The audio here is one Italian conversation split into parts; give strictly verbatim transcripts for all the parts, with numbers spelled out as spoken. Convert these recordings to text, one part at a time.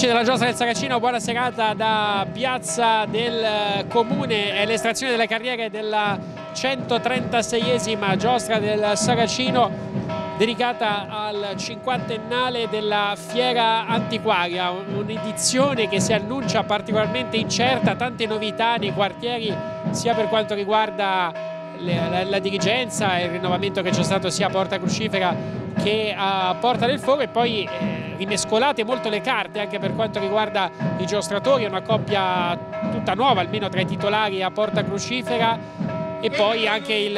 Amici della Giostra del Saracino, buona serata da Piazza del Comune. È l'estrazione delle carriere della centotrentaseiesima Giostra del Saracino, dedicata al cinquantennale della Fiera Antiquaria, un'edizione che si annuncia particolarmente incerta, tante novità nei quartieri sia per quanto riguarda le, la, la dirigenza e il rinnovamento che c'è stato sia a Porta Crucifera che a Porta del Foro, e poi eh, rimescolate molto le carte anche per quanto riguarda i giostratori, una coppia tutta nuova almeno tra i titolari a Porta Crucifera, e poi anche il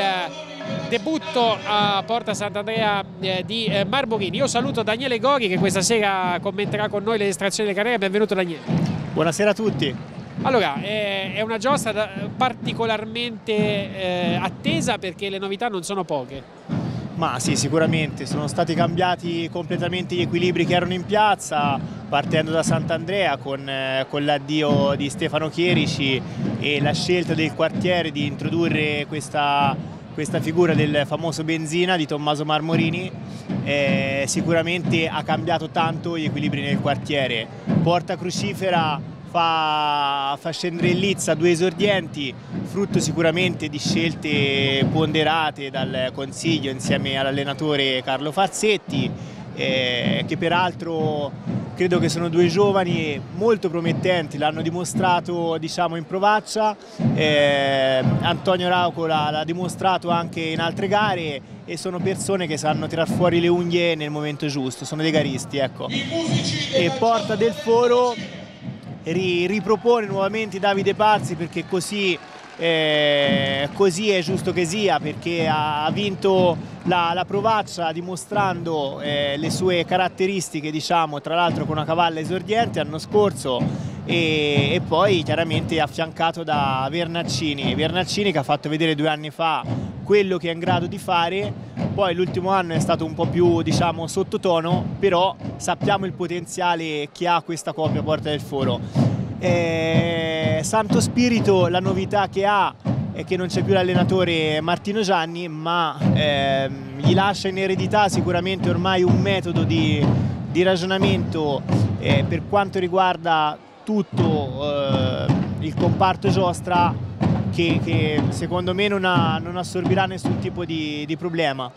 debutto a Porta Sant'Andrea eh, di eh, Marborini. Io saluto Daniele Gori che questa sera commenterà con noi le estrazioni delle carriere. Benvenuto Daniele. Buonasera a tutti. Allora, eh, è una giostra particolarmente eh, attesa perché le novità non sono poche. Ma sì, sicuramente sono stati cambiati completamente gli equilibri che erano in piazza, partendo da Sant'Andrea con, eh, con l'addio di Stefano Chierici e la scelta del quartiere di introdurre questa, questa figura del famoso Benzina di Tommaso Marmorini. Eh, sicuramente ha cambiato tanto gli equilibri nel quartiere. Porta Crucifera fa, fa scendere in lizza due esordienti, frutto sicuramente di scelte ponderate dal Consiglio insieme all'allenatore Carlo Farsetti, eh, che peraltro credo che sono due giovani molto promettenti, l'hanno dimostrato diciamo in provaccia. eh, Antonio Rauco l'ha dimostrato anche in altre gare e sono persone che sanno tirar fuori le unghie nel momento giusto, sono dei garisti, ecco. E Porta del Foro ripropone nuovamente Davide Pazzi perché così, eh, così è giusto che sia, perché ha vinto la, la provaccia dimostrando eh, le sue caratteristiche, diciamo, tra l'altro con una cavalla esordiente l'anno scorso, e, e poi chiaramente affiancato da Vernaccini, Vernaccini che ha fatto vedere due anni fa quello che è in grado di fare. Poi l'ultimo anno è stato un po' più diciamo sottotono, però sappiamo il potenziale che ha questa coppia Porta del Foro. Eh, Santo Spirito, la novità che ha è che non c'è più l'allenatore Martino Gianni, ma eh, gli lascia in eredità sicuramente ormai un metodo di, di ragionamento eh, per quanto riguarda tutto eh, il comparto giostra, Che, che secondo me non, ha, non assorbirà nessun tipo di, di problema.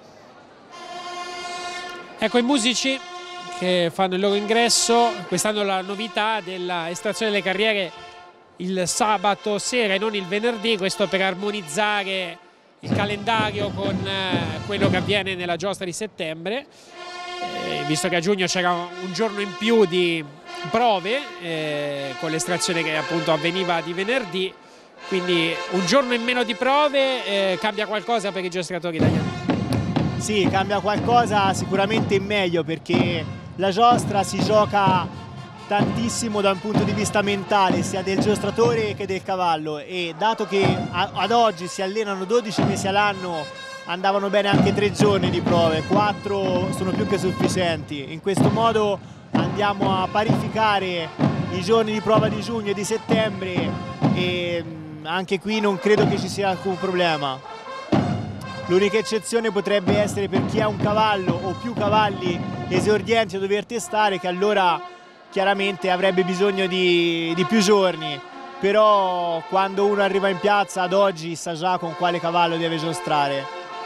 Ecco i musici che fanno il loro ingresso. Quest'anno la novità della estrazione delle carriere il sabato sera e non il venerdì, questo per armonizzare il calendario con eh, quello che avviene nella giostra di settembre, eh, visto che a giugno c'era un giorno in più di prove eh, con l'estrazione che appunto avveniva di venerdì. Quindi un giorno in meno di prove, eh, cambia qualcosa per i giostratori italiani? Sì, cambia qualcosa sicuramente in meglio, perché la giostra si gioca tantissimo da un punto di vista mentale sia del giostratore che del cavallo, e dato che a, ad oggi si allenano dodici mesi all'anno, andavano bene anche tre giorni di prove, quattro sono più che sufficienti. In questo modo andiamo a parificare i giorni di prova di giugno e di settembre, e anche qui non credo che ci sia alcun problema. L'unica eccezione potrebbe essere per chi ha un cavallo o più cavalli esordienti da dover testare, che allora chiaramente avrebbe bisogno di, di più giorni, però quando uno arriva in piazza ad oggi sa già con quale cavallo deve giostrare.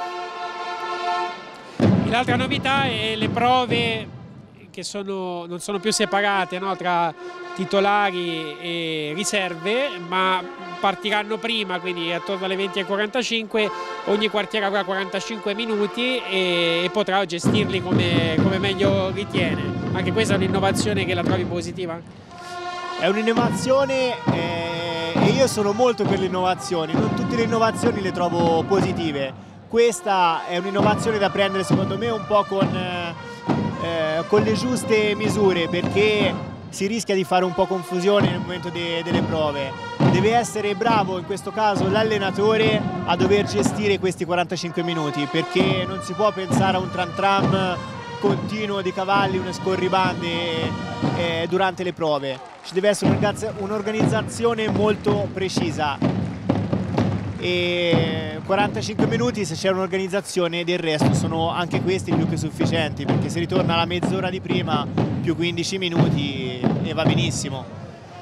L'altra novità è le prove che sono, non sono più separate, no, tra titolari e riserve, ma partiranno prima, quindi attorno alle venti e quarantacinque, ogni quartiere avrà quarantacinque minuti e, e potrà gestirli come, come meglio ritiene. Anche questa è un'innovazione che la trovi positiva? È un'innovazione eh, e io sono molto per le innovazioni, non tutte le innovazioni le trovo positive. Questa è un'innovazione da prendere secondo me un po' con... Eh, Eh, con le giuste misure, perché si rischia di fare un po' confusione nel momento de delle prove. Deve essere bravo in questo caso l'allenatore a dover gestire questi quarantacinque minuti, perché non si può pensare a un tram tram continuo di cavalli, una scorribande eh, durante le prove. Ci deve essere un'organizzazione molto precisa. E quarantacinque minuti, se c'è un'organizzazione, del resto sono anche questi più che sufficienti, perché se ritorna alla mezz'ora di prima più quindici minuti e va benissimo.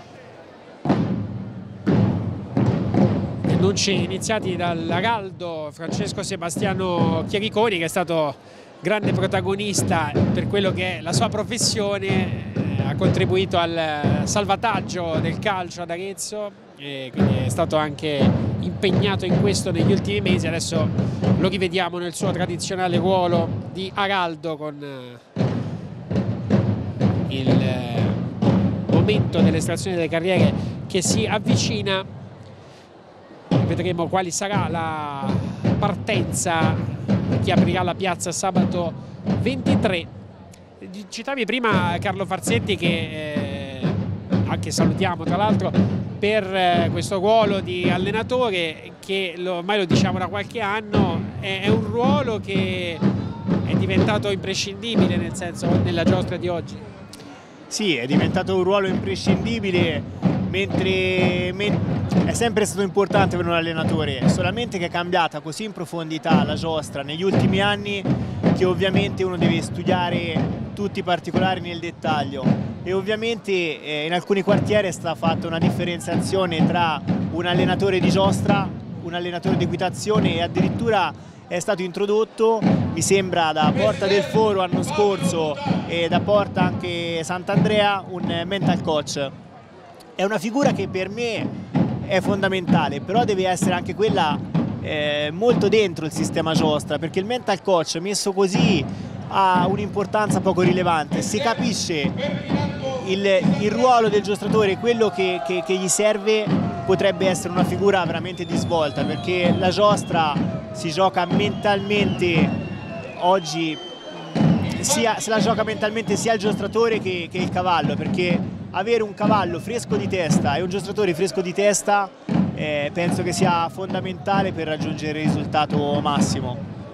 Annunci iniziati dall'Araldo Francesco Sebastiano Chiericoni, che è stato grande protagonista per quello che è la sua professione, eh, ha contribuito al salvataggio del calcio ad Arezzo e quindi è stato anche impegnato in questo negli ultimi mesi. Adesso lo rivediamo nel suo tradizionale ruolo di Araldo con eh, il eh, momento dell'estrazione delle carriere che si avvicina. Vedremo quali sarà la partenza che aprirà la piazza sabato ventitré. Citavi prima Carlo Farsetti, che eh, anche salutiamo tra l'altro, per eh, questo ruolo di allenatore che lo, ormai lo diciamo da qualche anno, è, è un ruolo che è diventato imprescindibile, nel senso, nella giostra di oggi. Sì, è diventato un ruolo imprescindibile, mentre, mentre è sempre stato importante per un allenatore, solamente che è cambiata così in profondità la giostra negli ultimi anni che ovviamente uno deve studiare tutti i particolari nel dettaglio e ovviamente eh, in alcuni quartieri è stata fatta una differenziazione tra un allenatore di giostra, un allenatore di equitazione e addirittura è stato introdotto, mi sembra da Porta del Foro l'anno scorso e da Porta anche Sant'Andrea, un mental coach. È una figura che per me è fondamentale, però deve essere anche quella eh, molto dentro il sistema giostra, perché il mental coach messo così ha un'importanza poco rilevante. Si capisce il, il ruolo del giostratore, quello che, che, che gli serve, potrebbe essere una figura veramente di svolta, perché la giostra si gioca mentalmente oggi, sia, se la gioca mentalmente sia il giostratore che, che il cavallo, perché avere un cavallo fresco di testa e un giostratore fresco di testa eh, penso che sia fondamentale per raggiungere il risultato massimo.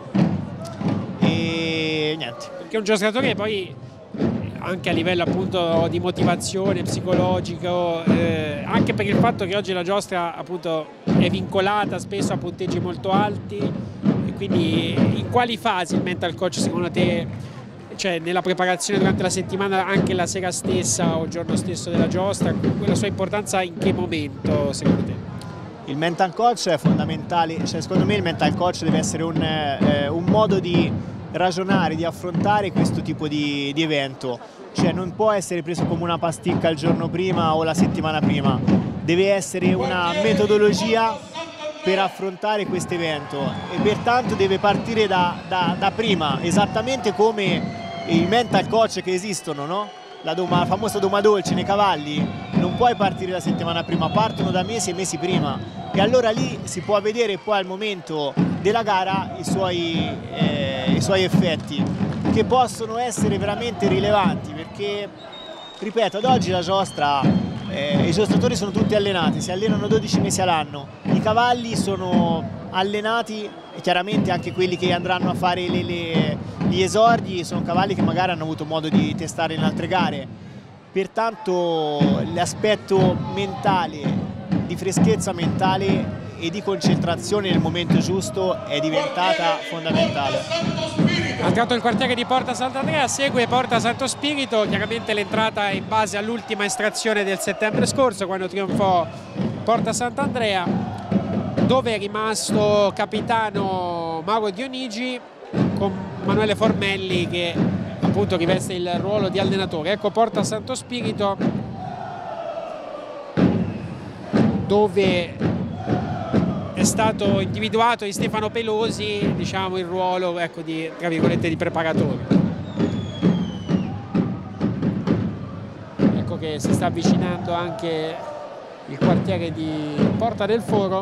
E niente. Perché un giostratore poi anche a livello appunto di motivazione psicologico, eh, anche per il fatto che oggi la giostra appunto è vincolata spesso a punteggi molto alti, e quindi in quali fasi il mental coach secondo te, cioè nella preparazione durante la settimana, anche la sera stessa o il giorno stesso della giostra, la sua importanza in che momento secondo te? Il mental coach è fondamentale, cioè secondo me il mental coach deve essere un, eh, un modo di ragionare, di affrontare questo tipo di, di evento, cioè non può essere preso come una pasticca il giorno prima o la settimana prima, deve essere una metodologia per affrontare questo evento e pertanto deve partire da, da, da prima, esattamente come i mental coach che esistono, no? La, doma, la famosa doma dolce nei cavalli, non puoi partire la settimana prima, partono da mesi e mesi prima e allora lì si può vedere poi al momento della gara i suoi, eh, i suoi effetti, che possono essere veramente rilevanti, perché ripeto, ad oggi la giostra, eh, i giostratori sono tutti allenati, si allenano dodici mesi all'anno, i cavalli sono allenati e chiaramente anche quelli che andranno a fare le, le, gli esordi sono cavalli che magari hanno avuto modo di testare in altre gare, pertanto l'aspetto mentale, di freschezza mentale e di concentrazione nel momento giusto è diventata fondamentale. Ha entrato il quartiere di Porta Sant'Andrea, segue Porta Santo Spirito, chiaramente l'entrata è in base all'ultima estrazione del settembre scorso quando trionfò Porta Sant'Andrea, dove è rimasto capitano Mauro Dionigi con Manuele Formelli che appunto riveste il ruolo di allenatore. Ecco Porta Santo Spirito, dove è stato individuato di Stefano Pelosi, diciamo, il ruolo, ecco, di, tra virgolette, di preparatore. Ecco che si sta avvicinando anche il quartiere di Porta del Foro,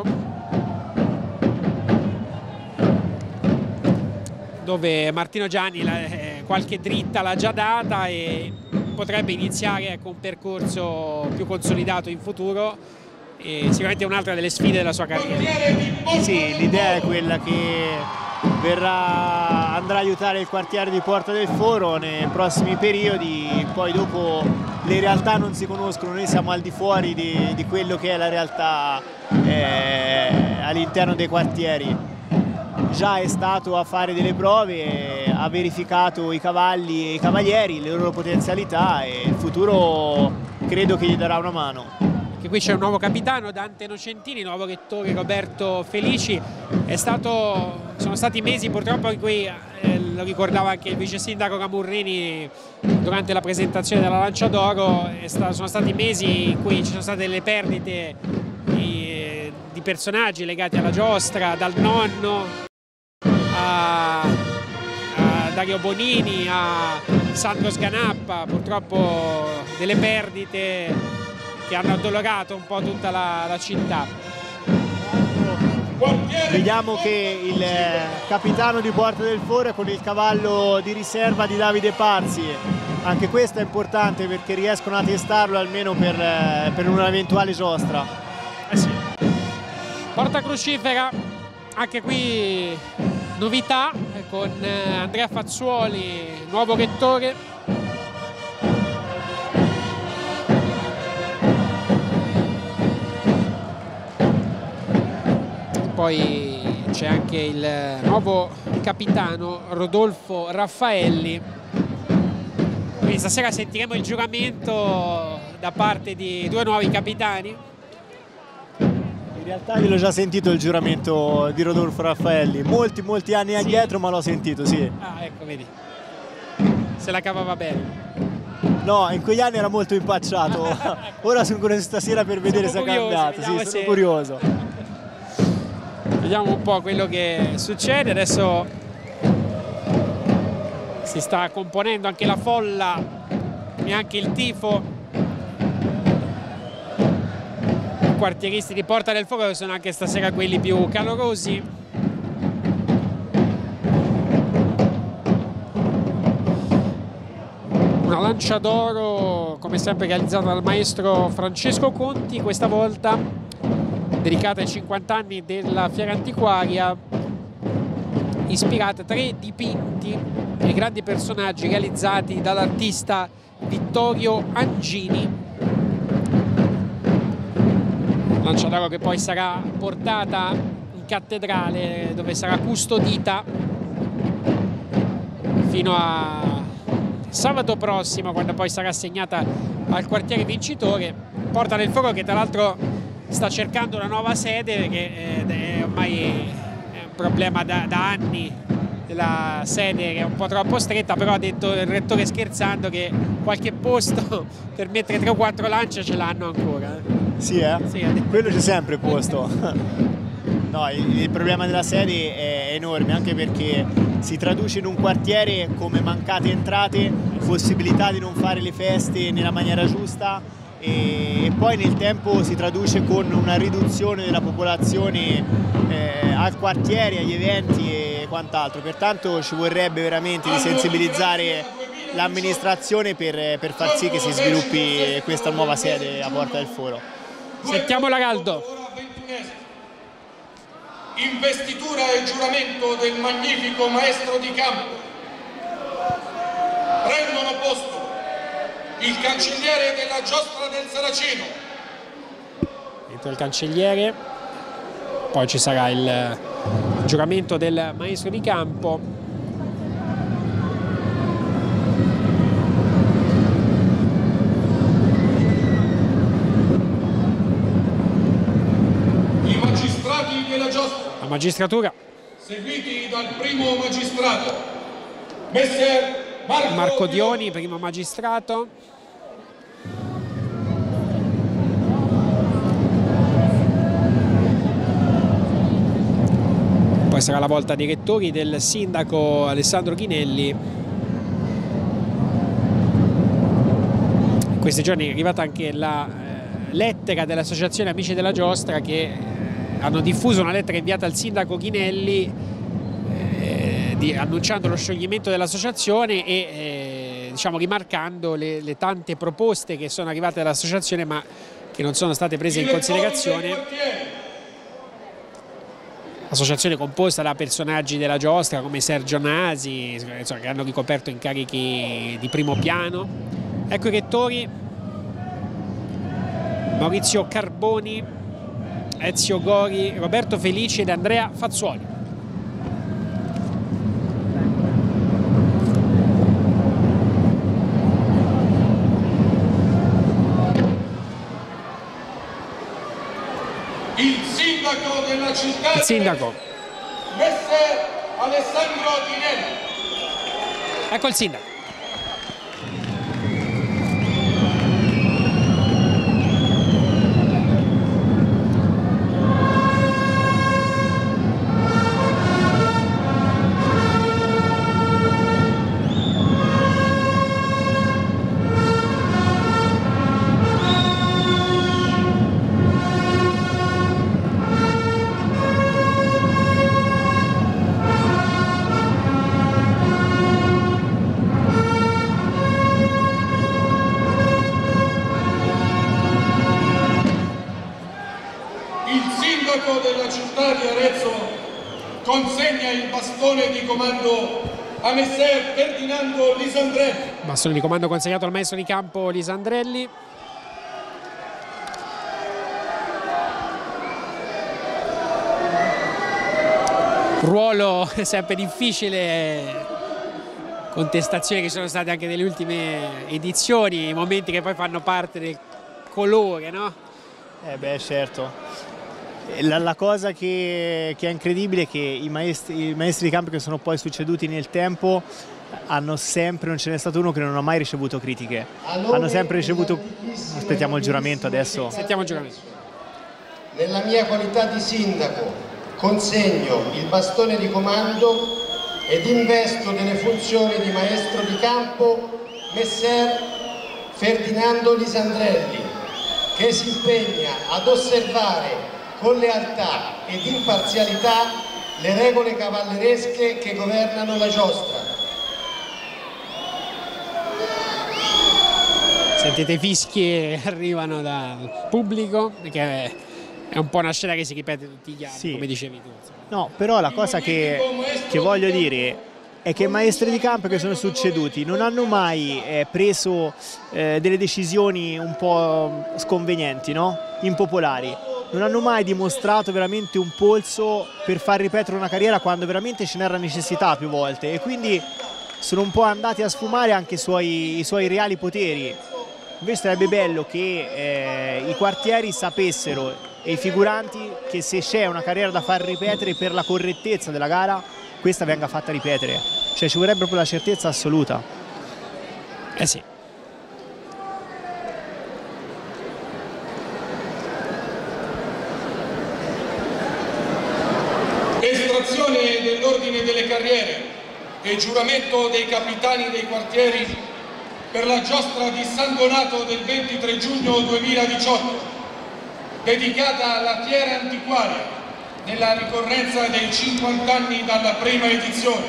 dove Martino Gianni la, eh, qualche dritta l'ha già data e potrebbe iniziare, ecco, un percorso più consolidato in futuro. E sicuramente è un'altra delle sfide della sua carriera. Sì, l'idea è quella che verrà, andrà a aiutare il quartiere di Porta del Foro nei prossimi periodi, poi dopo le realtà non si conoscono, noi siamo al di fuori di, di quello che è la realtà eh, all'interno dei quartieri. già è stato a fare delle prove, ha verificato i cavalli e i cavalieri, le loro potenzialità, e il futuro credo che gli darà una mano. Che qui c'è un nuovo capitano, Dante Nocentini, nuovo rettore Roberto Felici. È stato, sono stati mesi purtroppo in cui, eh, lo ricordava anche il vice sindaco Camurrini durante la presentazione della Lancia d'Oro, sono stati mesi in cui ci sono state delle perdite di, di personaggi legati alla giostra, dal nonno a, a Dario Bonini a Sandro Sganappa, purtroppo delle perdite che hanno addolorato un po' tutta la, la città. Vediamo che il capitano di Porta del Foro è con il cavallo di riserva di Davide Pazzi. Anche questo è importante perché riescono a testarlo almeno per, per un'eventuale giostra. Eh sì. Porta Crucifera, anche qui novità con Andrea Fazzuoli, nuovo rettore. Poi c'è anche il nuovo capitano Rodolfo Raffaelli. Quindi stasera sentiremo il giuramento da parte di due nuovi capitani. In realtà io l'ho già sentito il giuramento di Rodolfo Raffaelli, molti molti anni sì. addietro, ma l'ho sentito, sì. Ah, ecco, vedi. Se la cavava bene. No, in quegli anni era molto impacciato. Ora sono curioso stasera per vedere se è cambiato. Sì, sono se... curioso. Vediamo un po' quello che succede. Adesso si sta componendo anche la folla e anche il tifo. I quartieristi di Porta del Foro sono anche stasera quelli più calorosi. Una Lancia d'Oro come sempre realizzata dal maestro Francesco Conti, questa volta dedicata ai cinquanta anni della Fiera Antiquaria, ispirata a tre dipinti dei grandi personaggi realizzati dall'artista Vittorio Angini. Lancia d'Oro che poi sarà portata in cattedrale, dove sarà custodita fino a sabato prossimo, quando poi sarà assegnata al quartiere vincitore. Porta del Foro che tra l'altro sta cercando una nuova sede, perché è ormai è un problema da, da anni, la sede che è un po' troppo stretta, però ha detto il rettore scherzando che qualche posto per mettere tre o quattro lance ce l'hanno ancora. Sì, eh? Sì, quello c'è sempre posto. No, il, il problema della sede è enorme, anche perché si traduce in un quartiere come mancate entrate, possibilità di non fare le feste nella maniera giusta, e poi nel tempo si traduce con una riduzione della popolazione eh, al quartiere, agli eventi e quant'altro. Pertanto ci vorrebbe veramente di sensibilizzare l'amministrazione per, per far sì che si sviluppi questa nuova sede a Porta del Foro. Sentiamo l'Araldo. Investitura e giuramento del magnifico maestro di campo. Prendono posto il cancelliere della giostra del Saracino. Entra il cancelliere, poi ci sarà il giuramento del maestro di campo. I magistrati della giostra. La magistratura. Seguiti dal primo magistrato, Messer Marco, Marco Dioni, primo magistrato. Poi sarà la volta dei rettori, del sindaco Alessandro Ghinelli. In questi giorni è arrivata anche la eh, lettera dell'Associazione Amici della Giostra, che eh, hanno diffuso una lettera inviata al sindaco Ghinelli eh, di, annunciando lo scioglimento dell'associazione e eh, diciamo, rimarcando le, le tante proposte che sono arrivate dall'associazione ma che non sono state prese in considerazione. Associazione composta da personaggi della giostra come Sergio Nasi, insomma, che hanno ricoperto incarichi di primo piano. Ecco i rettori: Maurizio Carboni, Ezio Gori, Roberto Felici ed Andrea Fazzuoli. sindaco della città, il sindaco. Messer Alessandro Tinelli. Ecco il sindaco. Della città di Arezzo consegna il bastone di comando a Messer Ferdinando Lisandrelli. Bastone di comando consegnato al maestro di campo Lisandrelli. Ruolo sempre difficile, contestazioni che sono state anche nelle ultime edizioni, momenti che poi fanno parte del colore, no? Eh beh, certo. La, la cosa che, che è incredibile è che i maestri, i maestri di campo che sono poi succeduti nel tempo hanno sempre, non ce n'è stato uno che non ha mai ricevuto critiche, hanno sempre ricevuto, aspettiamo il giuramento adesso. Sentiamo il giuramento. Nella mia qualità di sindaco consegno il bastone di comando ed investo delle funzioni di maestro di campo Messer Ferdinando Lisandrelli, che si impegna ad osservare con lealtà ed imparzialità le regole cavalleresche che governano la giostra. Sentite i fischi che arrivano dal pubblico, perché è un po' una scena che si ripete tutti gli anni, sì, come dicevi tu. No, però la cosa che, che voglio dire è che i maestri di campo che sono succeduti non hanno mai eh, preso eh, delle decisioni un po' sconvenienti, no? Impopolari. Non hanno mai dimostrato veramente un polso per far ripetere una carriera quando veramente ce n'era necessità più volte, e quindi sono un po' andati a sfumare anche i suoi, i suoi reali poteri. Invece sarebbe bello che eh, i quartieri sapessero, e i figuranti, che se c'è una carriera da far ripetere per la correttezza della gara, questa venga fatta ripetere. Cioè ci vorrebbe proprio la certezza assoluta. Eh sì. Estrazione dell'ordine delle carriere e giuramento dei capitani dei quartieri per la giostra di San Donato del ventitré giugno duemiladiciotto, dedicata alla fiera antiquaria nella ricorrenza dei cinquanta anni dalla prima edizione.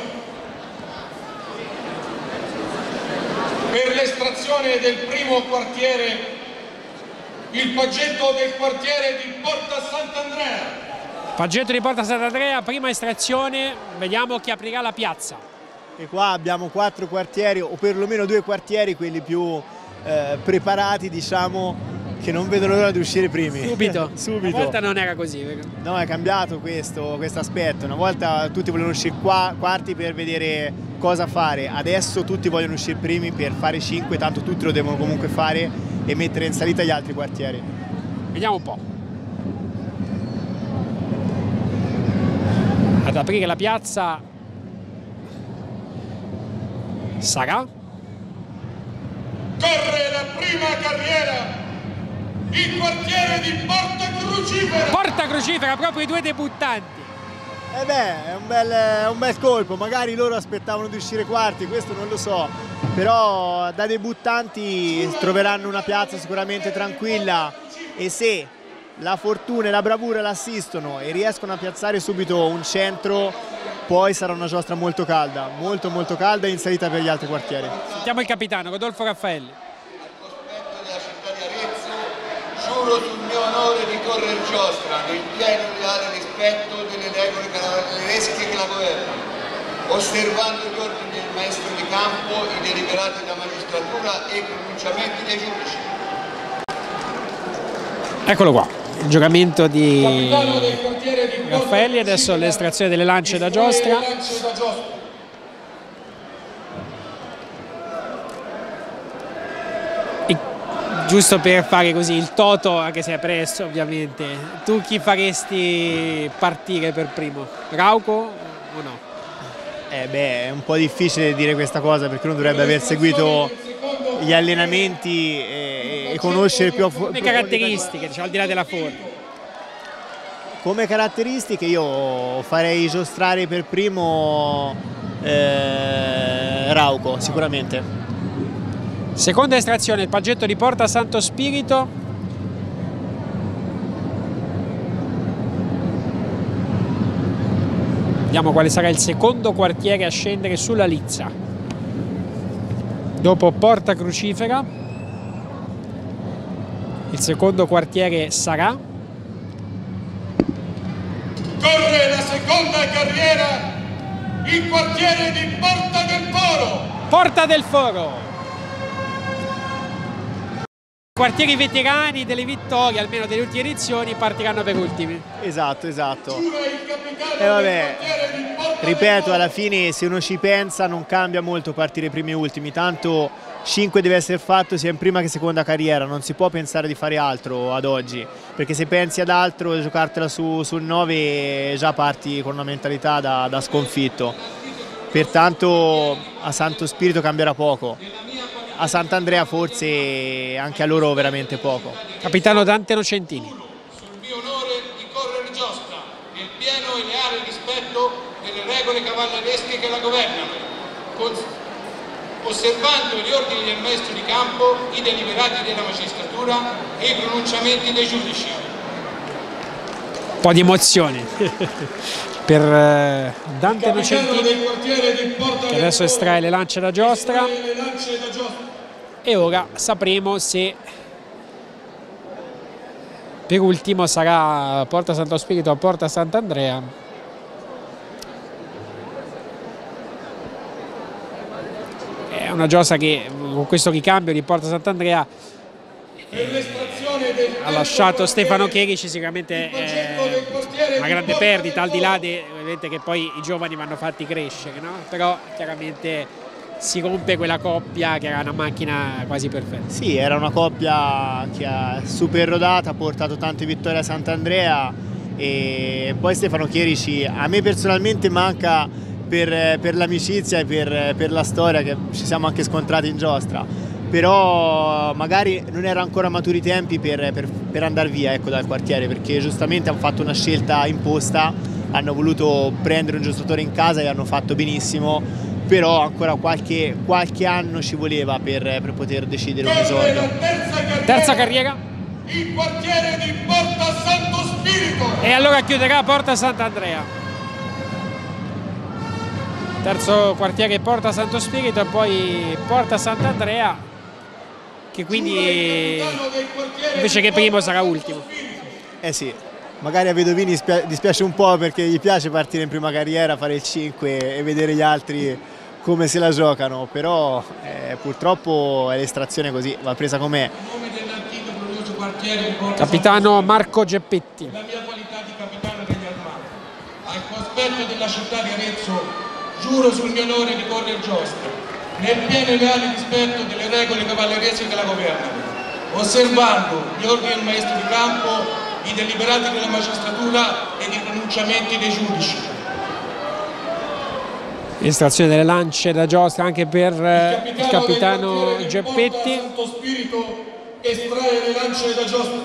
Per l'estrazione del primo quartiere, il paggetto del quartiere di Porta Sant'Andrea. Paggetto di Porta Sant'Andrea, prima estrazione, vediamo chi aprirà la piazza. E qua abbiamo quattro quartieri, o perlomeno due quartieri, quelli più eh, preparati, diciamo, che non vedono l'ora di uscire primi. Subito. Subito. Una volta non era così. No, è cambiato questo aspetto. Una volta tutti volevano uscire qua, quarti per vedere cosa fare, adesso tutti vogliono uscire primi per fare cinque, tanto tutti lo devono comunque fare e mettere in salita gli altri quartieri. Vediamo un po'. Ad aprire la piazza sarà? Corre la prima carriera, il quartiere di Porta Crucifera. Porta Crucifera, proprio i due debuttanti. Eh beh, è un, bel, è un bel colpo, magari loro aspettavano di uscire quarti, questo non lo so, però da debuttanti troveranno una piazza sicuramente tranquilla, e se la fortuna e la bravura l'assistono e riescono a piazzare subito un centro, poi sarà una giostra molto calda, molto molto calda e in salita per gli altri quartieri. Sentiamo il capitano Rodolfo Raffaelli. Al cospetto della città di Arezzo, giuro sul mio onore di correre giostra nel pieno e leale rispetto delle regole cavalleresche che la governano, osservando gli ordini del maestro di campo, i deliberati della magistratura e i pronunciamenti dei giudici. Eccolo qua, il giocamento di Raffaelli, adesso l'estrazione delle lance da giostra. giusto per fare così il toto, anche se è presto ovviamente, tu chi faresti partire per primo? Rauco o no? Eh beh, è un po' difficile dire questa cosa perché uno dovrebbe aver seguito gli allenamenti e, e conoscere più a fondo le caratteristiche, diciamo, al di là della forma. Come caratteristiche io farei giostrare per primo eh, Rauco, sicuramente. Seconda estrazione, il paggetto di Porta Santo Spirito. Vediamo quale sarà il secondo quartiere a scendere sulla lizza. Dopo Porta Crucifera, il secondo quartiere sarà... Corre la seconda carriera, il quartiere di Porta del Foro. Porta del Foro. Quartieri veterani delle vittorie, almeno delle ultime edizioni, partiranno per ultimi. Esatto, esatto. E eh vabbè, ripeto, alla fine se uno ci pensa non cambia molto partire primi e ultimi, tanto cinque deve essere fatto sia in prima che seconda carriera, non si può pensare di fare altro ad oggi, perché se pensi ad altro, giocartela su, sul nove già parti con una mentalità da, da sconfitto. Pertanto a Santo Spirito cambierà poco, a Sant'Andrea forse anche a loro veramente poco. Capitano Dante Nocentini. Sul mio onore di correre giostra, nel pieno e leale rispetto delle regole cavalleresche che la governano, osservando gli ordini del maestro di campo, i deliberati della magistratura e i pronunciamenti dei giudici. Un po' di emozione per uh, Dante Nocentini, che adesso estrae le lance da giostra, e ora sapremo se per ultimo sarà Porta Santo Spirito o Porta Sant'Andrea. È una giostra che con questo ricambio di Porta Sant'Andrea eh, ha lasciato Stefano Chierici, sicuramente eh, una grande perdita, al di là di ovviamente che poi i giovani vanno fatti crescere, no? Però chiaramente si rompe quella coppia che era una macchina quasi perfetta. Sì, era una coppia che ha super rodata, ha portato tante vittorie a Sant'Andrea, e poi Stefano Chierici a me personalmente manca per, per l'amicizia e per, per la storia, che ci siamo anche scontrati in giostra, però magari non era ancora maturi i tempi per, per, per andare via, ecco, dal quartiere, perché giustamente hanno fatto una scelta imposta, hanno voluto prendere un giostratore in casa e hanno fatto benissimo, però ancora qualche, qualche anno ci voleva per, per poter decidere un esordio. Terza carriera, Terza carriera, il quartiere di Porta Santo Spirito. e allora chiuderà Porta Sant'Andrea. Terzo quartiere Porta Santo Spirito e poi Porta Sant'Andrea, che quindi invece che primo sarà ultimo. Eh sì, magari a Vedovini dispiace un po' perché gli piace partire in prima carriera, fare il cinque e vedere gli altri come se la giocano, però eh, purtroppo è l'estrazione così, va presa com'è. Capitano Marco Geppetti. La mia qualità di capitano degli armati, al cospetto della città di Arezzo, giuro sul mio onore di correre giostra, nel pieno e leale rispetto delle regole cavalleresche che la governano, osservando gli ordini del maestro di campo, i deliberati della magistratura ed i pronunciamenti dei giudici. Estrazione delle lance da giostra anche per eh, il capitano Geppetti. Santo Spirito estrae le lance da giostra.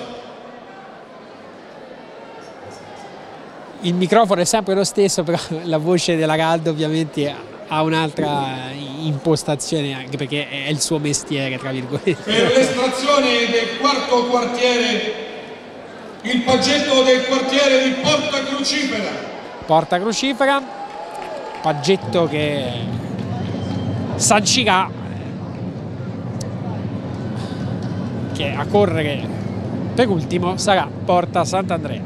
Il microfono è sempre lo stesso, però la voce della Caldo ovviamente ha un'altra impostazione, anche perché è il suo mestiere, tra virgolette. Per l'estrazione del quarto quartiere, il paggetto del quartiere di Porta Crucifera. Porta Crucifera, paggetto che sancirà che a correre per ultimo sarà Porta Sant'Andrea.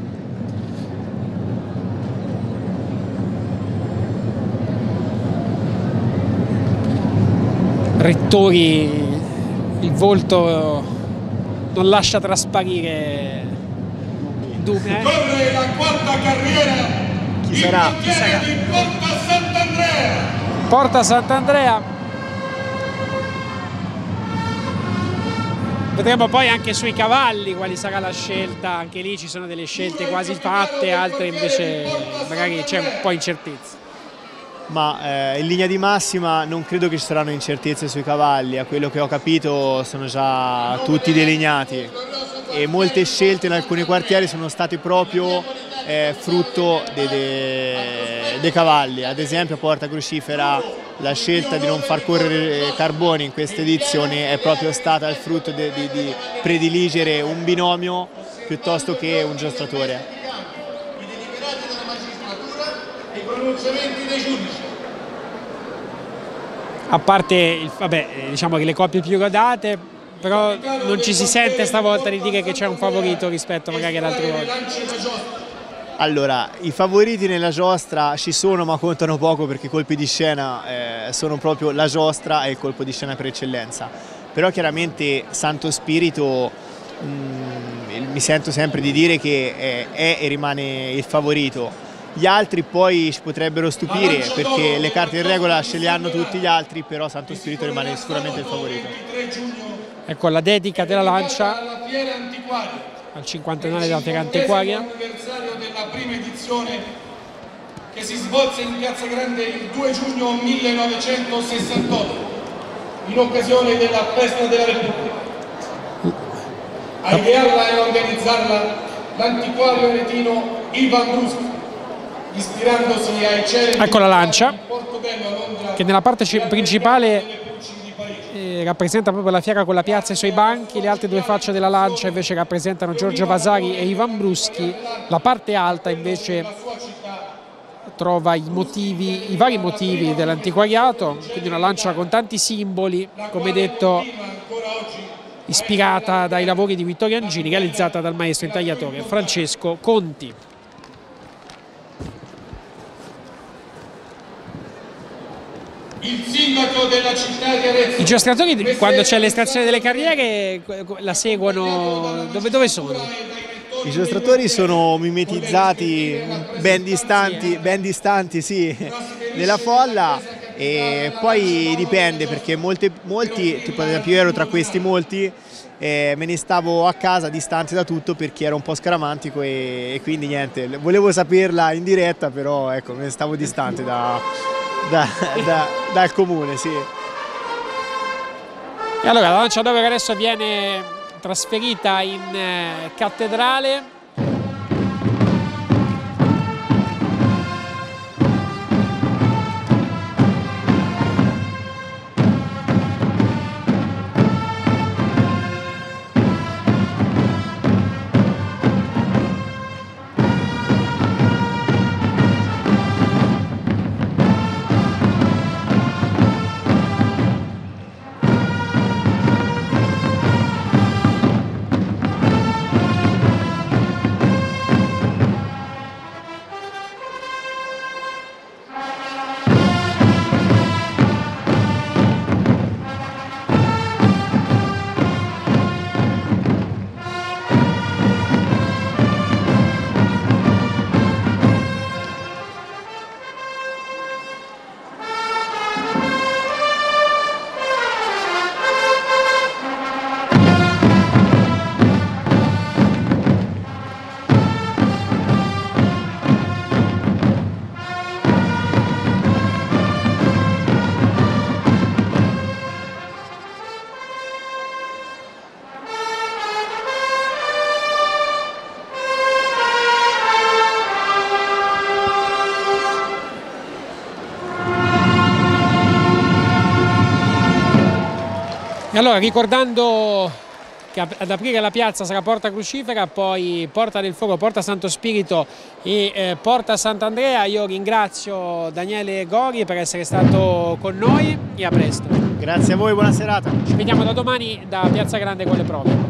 Rettori, il volto non lascia trasparire dume. Corre la quarta carriera. Chi sarà? Chi sarà? Di Porta Sant'Andrea. Porta Sant'Andrea. Vedremo poi anche sui cavalli quali sarà la scelta, anche lì ci sono delle scelte quasi fatte, altre invece magari c'è un po' incertezza. Ma eh, in linea di massima non credo che ci saranno incertezze sui cavalli, a quello che ho capito sono già tutti delineati e molte scelte in alcuni quartieri sono state proprio eh, frutto dei, dei, dei cavalli. Ad esempio a Porta Crucifera la scelta di non far correre Carboni in questa edizione è proprio stata il frutto di, di, di prediligere un binomio piuttosto che un giostratore. I deliberati della magistratura e i pronunciamenti dei giudici. A parte il, vabbè, diciamo che le coppie più rodate, però non ci si sente stavolta di dire che c'è un favorito rispetto magari ad altre volte. Allora, i favoriti nella giostra ci sono ma contano poco perché i colpi di scena eh, sono proprio la giostra e il colpo di scena per eccellenza. Però chiaramente Santo Spirito mh, mi sento sempre di dire che è, è e rimane il favorito. Gli altri poi ci potrebbero stupire perché le carte in regola ce le hanno tutti gli altri, però Santo Spirito rimane sicuramente il favorito. Ecco la dedica della lancia al cinquantennale della Fiera Antiquaria. Anniversario della prima edizione che si svolse in Piazza Grande il due giugno millenovecentosessantotto in occasione della festa della Repubblica. A idearla e organizzarla l'antiquario aretino Ivan Bruschi, ispirandosi ai celebri. Ecco la lancia che nella parte principale Eh, rappresenta proprio la fiera con la piazza e i suoi banchi, le altre due facce della lancia invece rappresentano Giorgio Vasari e Ivan Bruschi, la parte alta invece trova i, motivi, i vari motivi dell'antiquariato, quindi una lancia con tanti simboli, come detto ispirata dai lavori di Vittorio Angini, realizzata dal maestro intagliatore Francesco Conti. Il sindaco della città di Arezzo. I giostratori quando c'è l'estrazione delle carriere la seguono, dove, dove sono? I giostratori sono mimetizzati ben distanti, ben distanti sì, nella folla e poi dipende perché molte, molti, tipo ad esempio io ero tra questi molti, eh, me ne stavo a casa distante da tutto perché ero un po' scaramantico e, e quindi niente, volevo saperla in diretta però ecco me ne stavo distante da... Da, da, dal comune, sì. E allora la lancia d'oro adesso viene trasferita in eh, cattedrale. E allora ricordando che ad aprire la piazza sarà Porta Crucifera, poi Porta del Foro, Porta Santo Spirito e eh, Porta Sant'Andrea, io ringrazio Daniele Gori per essere stato con noi e a presto. Grazie a voi, buona serata. Ci vediamo da domani da Piazza Grande con le prove.